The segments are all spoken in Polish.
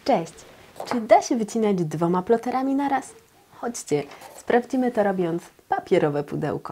Cześć! Czy da się wycinać 2 ploterami na raz? Chodźcie, sprawdzimy to robiąc papierowe pudełko.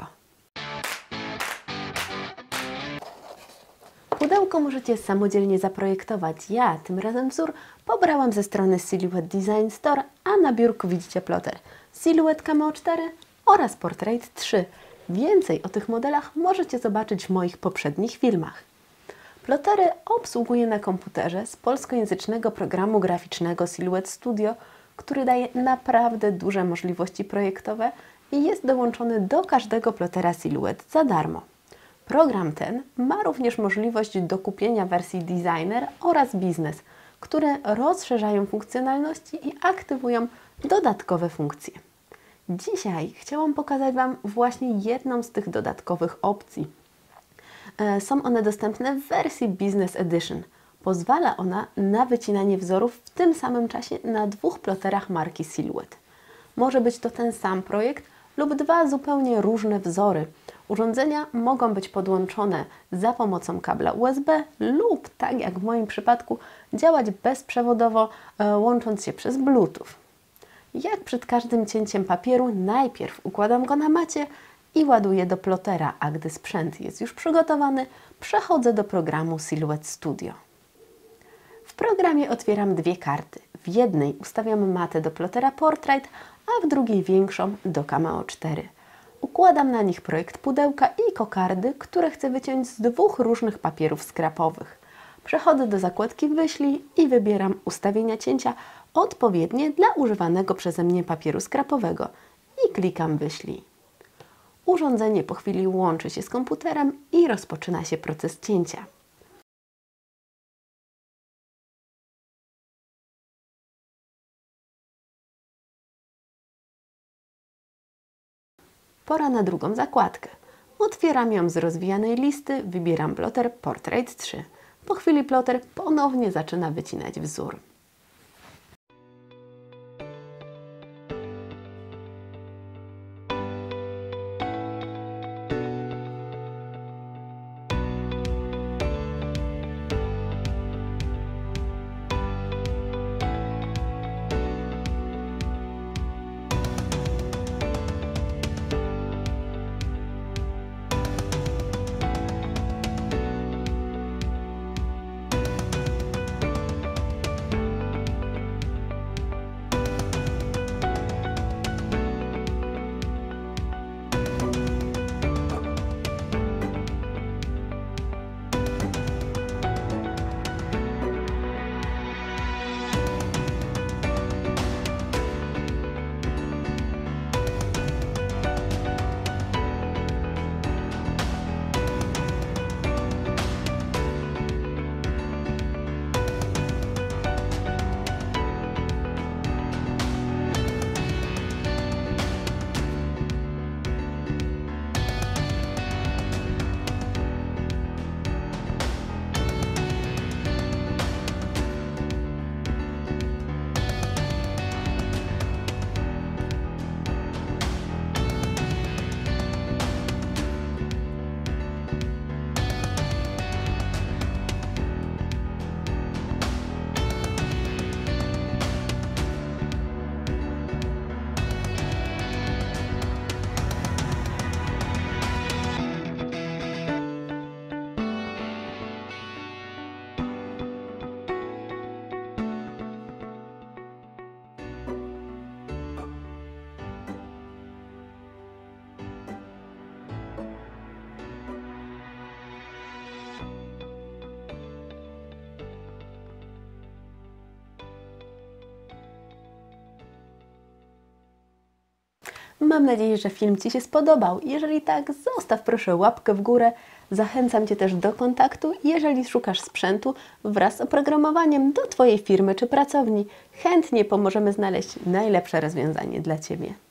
Pudełko możecie samodzielnie zaprojektować. Ja tym razem wzór pobrałam ze strony Silhouette Design Store, a na biurku widzicie ploter Silhouette Cameo 4 oraz Portrait 3. Więcej o tych modelach możecie zobaczyć w moich poprzednich filmach. Plotery obsługuję na komputerze z polskojęzycznego programu graficznego Silhouette Studio, który daje naprawdę duże możliwości projektowe i jest dołączony do każdego plotera Silhouette za darmo. Program ten ma również możliwość dokupienia wersji Designer oraz Business, które rozszerzają funkcjonalności i aktywują dodatkowe funkcje. Dzisiaj chciałam pokazać Wam właśnie jedną z tych dodatkowych opcji. Są one dostępne w wersji Business Edition. Pozwala ona na wycinanie wzorów w tym samym czasie na 2 ploterach marki Silhouette. Może być to ten sam projekt lub 2 zupełnie różne wzory. Urządzenia mogą być podłączone za pomocą kabla USB lub, tak jak w moim przypadku, działać bezprzewodowo, łącząc się przez Bluetooth. Jak przed każdym cięciem papieru, najpierw układam go na macie i ładuję do plotera, a gdy sprzęt jest już przygotowany, przechodzę do programu Silhouette Studio. W programie otwieram 2 karty. W jednej ustawiam matę do plotera Portrait, a w drugiej większą do Cameo 4. Układam na nich projekt pudełka i kokardy, które chcę wyciąć z 2 różnych papierów skrapowych. Przechodzę do zakładki Wyślij i wybieram ustawienia cięcia odpowiednie dla używanego przeze mnie papieru skrapowego i klikam Wyślij. Urządzenie po chwili łączy się z komputerem i rozpoczyna się proces cięcia. Pora na drugą zakładkę. Otwieram ją z rozwijanej listy, wybieram ploter Portrait 3. Po chwili ploter ponownie zaczyna wycinać wzór. Mam nadzieję, że film Ci się spodobał. Jeżeli tak, zostaw proszę łapkę w górę. Zachęcam Cię też do kontaktu, jeżeli szukasz sprzętu wraz z oprogramowaniem do Twojej firmy czy pracowni. Chętnie pomożemy znaleźć najlepsze rozwiązanie dla Ciebie.